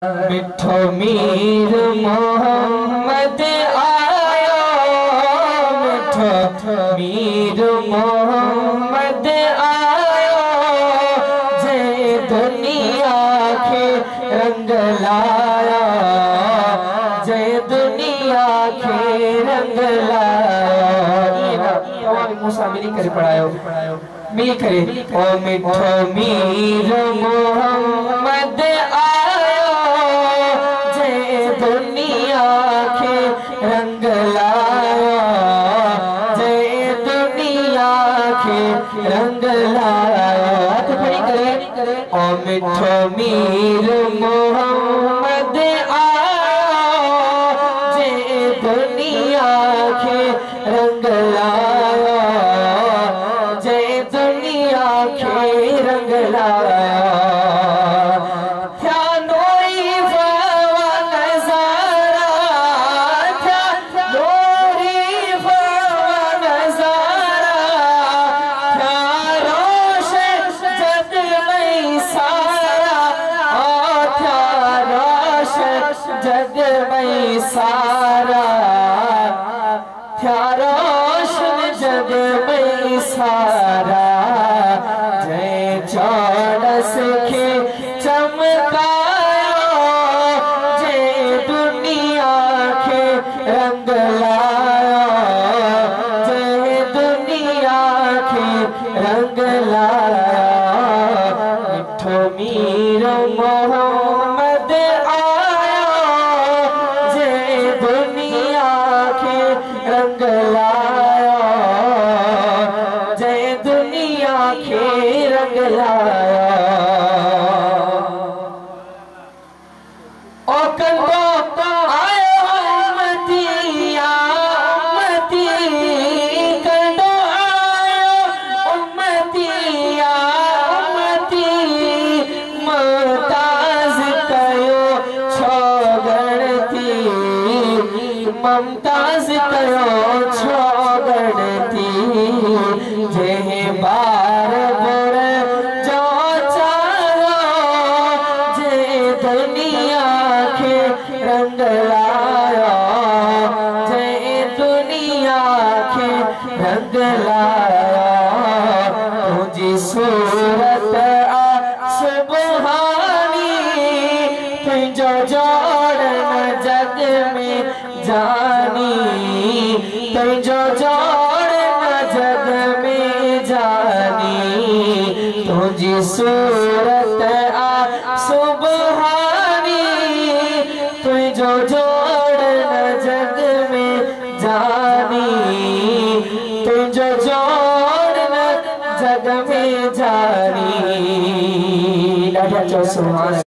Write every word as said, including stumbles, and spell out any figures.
मिठो मीर मोहम्मद आयो, मिठो मीर मोहम्मद आयो, जे दुनिया के रंग लाया, जे दुनिया के रंग लाया। मूसा मिली करे पढ़ायो, मिल करे। ओ मिठो मीर मोहम्मद आयो, जे दुनिया के रंग लाया, जे दुनिया के रंग लाया। हाथ खड़ी करे। ओ मिठो मीर मोहम्मद आयो, जे दुनिया के रंग लाया, जे दुनिया के रंग लाया। क्या नोरी फवा नजारा, क्या नोरी फवा नजारा, क्या रोशन जग में सारा, ओ क्या रोशन जग में सारा, क्या रोशन जग में सारा। जय चौड़स के चमकायो, जय दुनिया के रंग लाया, जय दुनिया के रंग लाया। मिठो मीर मोहम्मद आयो, जय दुनिया के रंग लाया, जय दुनिया के रंग लाया। ओ कंदो आयो उम्मतिया, उम्मती कंदो आयो उम्मतिया, उम्मती मुमताज कयो छो गणती, मुमताज कयो छो गणती। जे बार बुर जो चाहो, जे दुनिया के रंग लाया, जे दुनिया के रंग लाया। तुझी सूरत आ सुबहानी, तुझो जोड़न जग में जानी, तुझो जोड़न जग में जानी। तुझी सूरत आ सुबहानी, तुझो जोड़न जग में जानी, तुझो जोड़न जग में जानी। ॾाढा चओ सुभाणे।